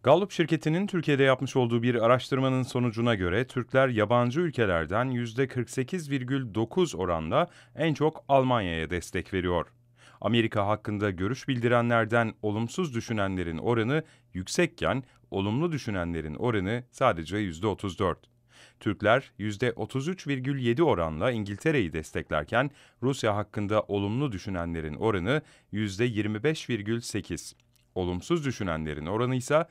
Gallup şirketinin Türkiye'de yapmış olduğu bir araştırmanın sonucuna göre Türkler yabancı ülkelerden %48,9 oranla en çok Almanya'ya destek veriyor. Amerika hakkında görüş bildirenlerden olumsuz düşünenlerin oranı yüksekken olumlu düşünenlerin oranı sadece %34. Türkler %33,7 oranla İngiltere'yi desteklerken Rusya hakkında olumlu düşünenlerin oranı %25,8. Olumsuz düşünenlerin oranı ise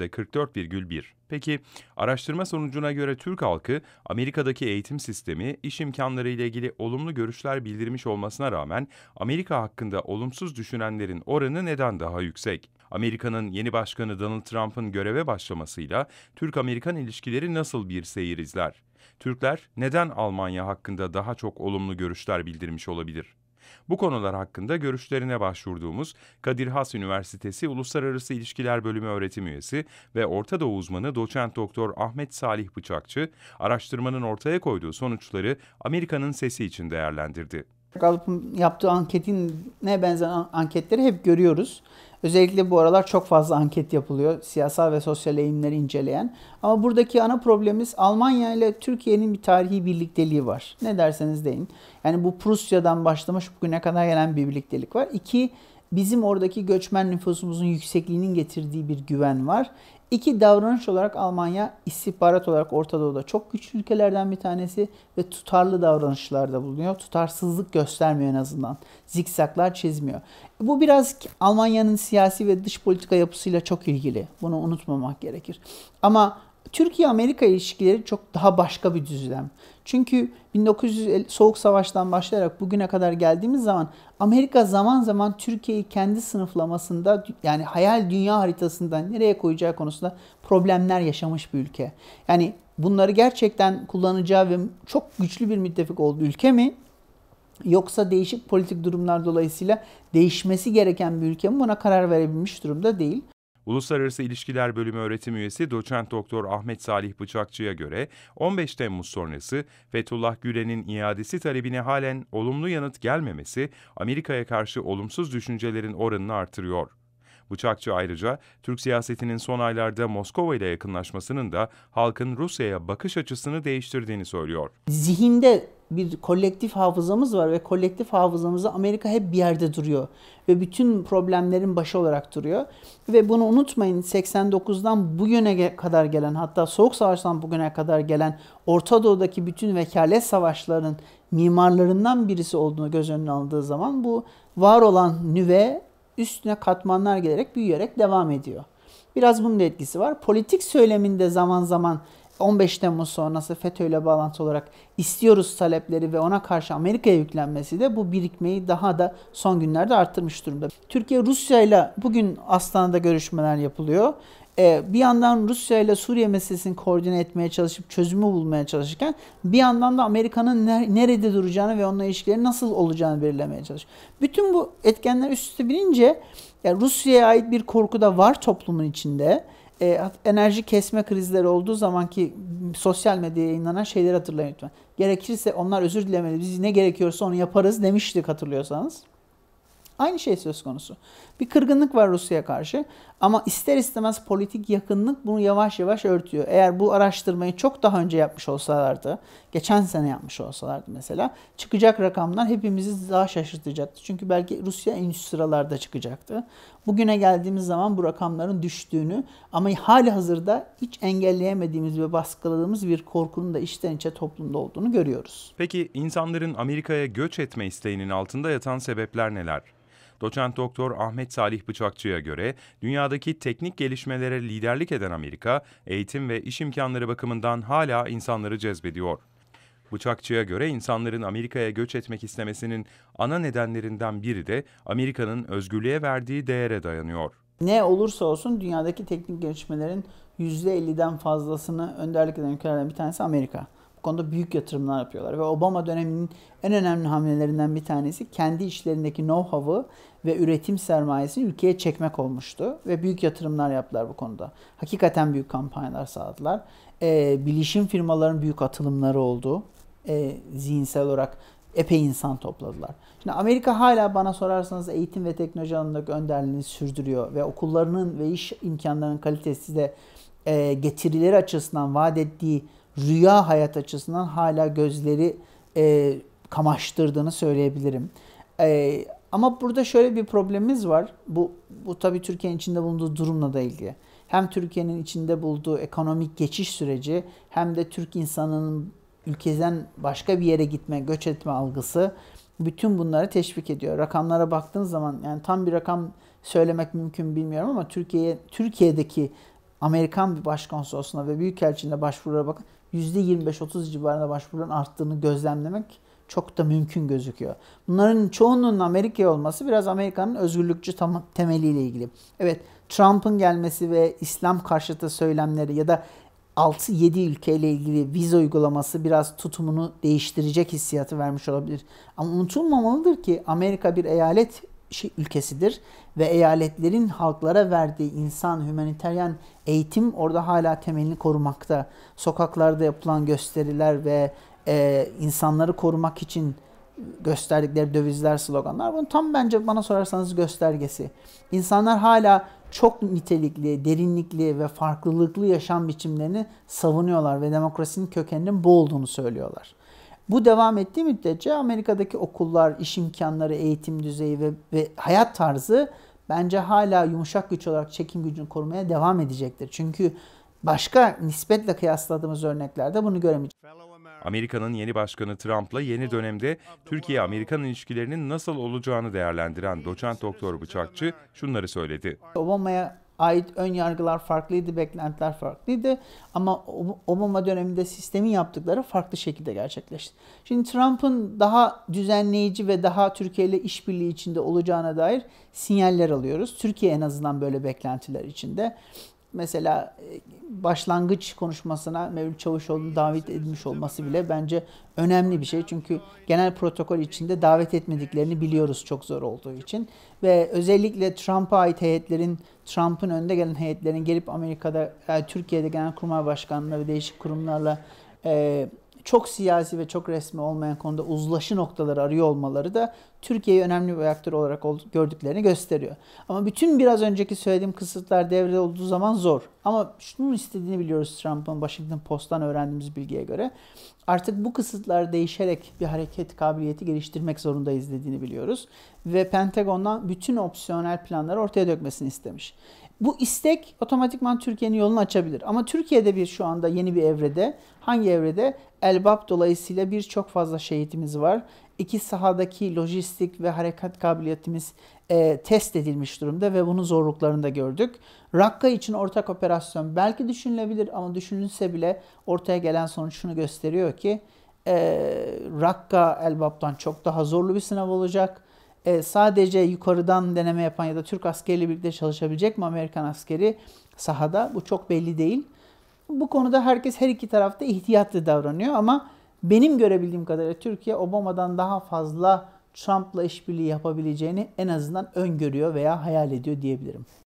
%44,1. Peki, araştırma sonucuna göre Türk halkı, Amerika'daki eğitim sistemi, iş imkanları ile ilgili olumlu görüşler bildirmiş olmasına rağmen, Amerika hakkında olumsuz düşünenlerin oranı neden daha yüksek? Amerika'nın yeni başkanı Donald Trump'ın göreve başlamasıyla Türk-Amerikan ilişkileri nasıl bir seyir izler? Türkler neden Almanya hakkında daha çok olumlu görüşler bildirmiş olabilir? Bu konular hakkında görüşlerine başvurduğumuz Kadir Has Üniversitesi Uluslararası İlişkiler Bölümü öğretim üyesi ve Orta Doğu uzmanı doçent doktor Ahmet Salih Bıçakçı, araştırmanın ortaya koyduğu sonuçları Amerika'nın sesi için değerlendirdi. Gallup'un yaptığı anketine benzer anketleri hep görüyoruz. Özellikle bu aralar çok fazla anket yapılıyor. Siyasal ve sosyal eğilimleri inceleyen. Ama buradaki ana problemimiz Almanya ile Türkiye'nin bir tarihi birlikteliği var. Ne derseniz deyin. Yani bu Prusya'dan başlamış bugüne kadar gelen bir birliktelik var. İki, bizim oradaki göçmen nüfusumuzun yüksekliğinin getirdiği bir güven var. İki, davranış olarak Almanya istihbarat olarak Orta Doğu'da çok güçlü ülkelerden bir tanesi ve tutarlı davranışlarda bulunuyor. Tutarsızlık göstermiyor en azından. Zikzaklar çizmiyor. Bu biraz Almanya'nın siyasi ve dış politika yapısıyla çok ilgili. Bunu unutmamak gerekir. Ama Türkiye-Amerika ilişkileri çok daha başka bir düzlem. Çünkü 1950 Soğuk Savaş'tan başlayarak bugüne kadar geldiğimiz zaman Amerika zaman zaman Türkiye'yi kendi sınıflamasında, yani hayal dünya haritasında nereye koyacağı konusunda problemler yaşamış bir ülke. Yani bunları gerçekten kullanacağı ve çok güçlü bir müttefik olduğu ülke mi? Yoksa değişik politik durumlar dolayısıyla değişmesi gereken bir ülke mi? Buna karar verebilmiş durumda değil. Uluslararası İlişkiler Bölümü öğretim üyesi doçent doktor Ahmet Salih Bıçakçı'ya göre 15 Temmuz sonrası Fethullah Gülen'in iadesi talebine halen olumlu yanıt gelmemesi Amerika'ya karşı olumsuz düşüncelerin oranını artırıyor. Bıçakçı ayrıca Türk siyasetinin son aylarda Moskova ile yakınlaşmasının da halkın Rusya'ya bakış açısını değiştirdiğini söylüyor. Zihinde bir kolektif hafızamız var ve kolektif hafızamızda Amerika hep bir yerde duruyor. Ve bütün problemlerin başı olarak duruyor. Ve bunu unutmayın, 89'dan bugüne kadar gelen, hatta Soğuk Savaş'tan bugüne kadar gelen Orta Doğu'daki bütün vekalet savaşlarının mimarlarından birisi olduğunu göz önüne aldığı zaman bu var olan nüve üstüne katmanlar gelerek büyüyerek devam ediyor. Biraz bunun da etkisi var. Politik söyleminde zaman zaman 15 Temmuz sonrası FETÖ ile bağlantılı olarak istiyoruz talepleri ve ona karşı Amerika'ya yüklenmesi de bu birikmeyi daha da son günlerde arttırmış durumda. Türkiye Rusya ile bugün Astana'da görüşmeler yapılıyor. Bir yandan Rusya ile Suriye meselesini koordine etmeye çalışıp çözümü bulmaya çalışırken bir yandan da Amerika'nın nerede duracağını ve onunla ilişkileri nasıl olacağını belirlemeye çalışıyor. Bütün bu etkenler üst üste binince yani Rusya'ya ait bir korku da var toplumun içinde. Enerji kesme krizleri olduğu zaman ki sosyal medyaya yayınlanan şeyleri hatırlayın lütfen. Gerekirse onlar özür dilemeli, biz ne gerekiyorsa onu yaparız demiştik hatırlıyorsanız. Aynı şey söz konusu. Bir kırgınlık var Rusya'ya karşı ama ister istemez politik yakınlık bunu yavaş yavaş örtüyor. Eğer bu araştırmayı çok daha önce yapmış olsalardı, geçen sene yapmış olsalardı mesela, çıkacak rakamlar hepimizi daha şaşırtacaktı. Çünkü belki Rusya en üst sıralarda çıkacaktı. Bugüne geldiğimiz zaman bu rakamların düştüğünü ama hali hazırda hiç engelleyemediğimiz ve baskıladığımız bir korkunun da içten içe toplumda olduğunu görüyoruz. Peki insanların Amerika'ya göç etme isteğinin altında yatan sebepler neler? Doçent Doktor Ahmet Salih Bıçakçı'ya göre dünyadaki teknik gelişmelere liderlik eden Amerika, eğitim ve iş imkanları bakımından hala insanları cezbediyor. Bıçakçı'ya göre insanların Amerika'ya göç etmek istemesinin ana nedenlerinden biri de Amerika'nın özgürlüğe verdiği değere dayanıyor. Ne olursa olsun dünyadaki teknik gelişmelerin %50'den fazlasını önderlik eden ülkelerden bir tanesi Amerika. Bu konuda büyük yatırımlar yapıyorlar ve Obama döneminin en önemli hamlelerinden bir tanesi kendi işlerindeki know-how'ı ve üretim sermayesini ülkeye çekmek olmuştu ve büyük yatırımlar yaptılar bu konuda. Hakikaten büyük kampanyalar sağladılar. Bilişim firmaların büyük atılımları oldu. Zihinsel olarak epey insan topladılar. Şimdi Amerika hala bana sorarsanız eğitim ve teknoloji alanındaki önderliğini sürdürüyor ve okullarının ve iş imkanlarının kalitesi de getirileri açısından vaat ettiği rüya hayat açısından hala gözleri kamaştırdığını söyleyebilirim. Ama burada şöyle bir problemimiz var. Bu tabii Türkiye'nin içinde bulunduğu durumla da ilgili. Hem Türkiye'nin içinde bulunduğu ekonomik geçiş süreci hem de Türk insanının ülkeden başka bir yere gitme, göç etme algısı bütün bunları teşvik ediyor. Rakamlara baktığınız zaman yani tam bir rakam söylemek mümkün bilmiyorum ama Türkiye'deki Amerikan bir başkonsolosluğuna ve büyükelçiliğine başvurulara bakın %25-30 civarında başvuruların arttığını gözlemlemek çok da mümkün gözüküyor. Bunların çoğunun Amerika'ya olması biraz Amerika'nın özgürlükçü temeliyle ilgili. Evet, Trump'ın gelmesi ve İslam karşıtı söylemleri ya da 6-7 ülkeyle ilgili vize uygulaması biraz tutumunu değiştirecek hissiyatı vermiş olabilir. Ama unutulmamalıdır ki Amerika bir eyalet ülkesidir ve eyaletlerin halklara verdiği hümaniteryen eğitim orada hala temelini korumakta. Sokaklarda yapılan gösteriler ve insanları korumak için gösterdikleri dövizler, sloganlar bunun tam bence bana sorarsanız göstergesi. İnsanlar hala çok nitelikli, derinlikli ve farklılıklı yaşam biçimlerini savunuyorlar ve demokrasinin kökeninin bu olduğunu söylüyorlar. Bu devam ettiği müddetçe Amerika'daki okullar, iş imkanları, eğitim düzeyi ve hayat tarzı bence hala yumuşak güç olarak çekim gücünü korumaya devam edecektir. Çünkü başka nispetle kıyasladığımız örneklerde bunu göremeyeceğiz. Amerika'nın yeni başkanı Trump'la yeni dönemde Türkiye-Amerikan ilişkilerinin nasıl olacağını değerlendiren doçent doktor Bıçakçı şunları söyledi. Obama'ya ait ön yargılar farklıydı, beklentiler farklıydı ama Obama döneminde sistemin yaptıkları farklı şekilde gerçekleşti. Şimdi Trump'ın daha düzenleyici ve daha Türkiye ile işbirliği içinde olacağına dair sinyaller alıyoruz. Türkiye en azından böyle beklentiler içinde. Mesela başlangıç konuşmasına Mevlüt Çavuşoğlu'nun davet edilmiş olması bile bence önemli bir şey. Çünkü genel protokol içinde davet etmediklerini biliyoruz çok zor olduğu için. Ve özellikle Trump'a ait Trump'ın önde gelen heyetlerin gelip Türkiye'de Genelkurmay Başkanlığı ve değişik kurumlarla çok siyasi ve çok resmi olmayan konuda uzlaşı noktaları arıyor olmaları da Türkiye'yi önemli bir aktör olarak gördüklerini gösteriyor. Ama bütün biraz önceki söylediğim kısıtlar devrede olduğu zaman zor. Ama şunun istediğini biliyoruz Trump'ın Washington Post'tan öğrendiğimiz bilgiye göre. Artık bu kısıtlar değişerek bir hareket kabiliyeti geliştirmek zorundayız dediğini biliyoruz. Ve Pentagon'dan bütün opsiyonel planları ortaya dökmesini istemiş. Bu istek otomatikman Türkiye'nin yolunu açabilir. Ama Türkiye'de şu anda yeni bir evrede. Hangi evrede? Elbap dolayısıyla birçok fazla şehitimiz var. İki sahadaki lojistik ve harekat kabiliyetimiz test edilmiş durumda ve bunun zorluklarını da gördük. Rakka için ortak operasyon belki düşünülebilir ama düşünülse bile ortaya gelen sonuç şunu gösteriyor ki Rakka Elbap'tan çok daha zorlu bir sınav olacak. Sadece yukarıdan deneme yapan ya da Türk askeriyle birlikte çalışabilecek mi Amerikan askeri sahada? Bu çok belli değil. Bu konuda herkes her iki tarafta ihtiyatlı davranıyor ama benim görebildiğim kadarıyla Türkiye Obama'dan daha fazla Trump'la işbirliği yapabileceğini en azından öngörüyor veya hayal ediyor diyebilirim.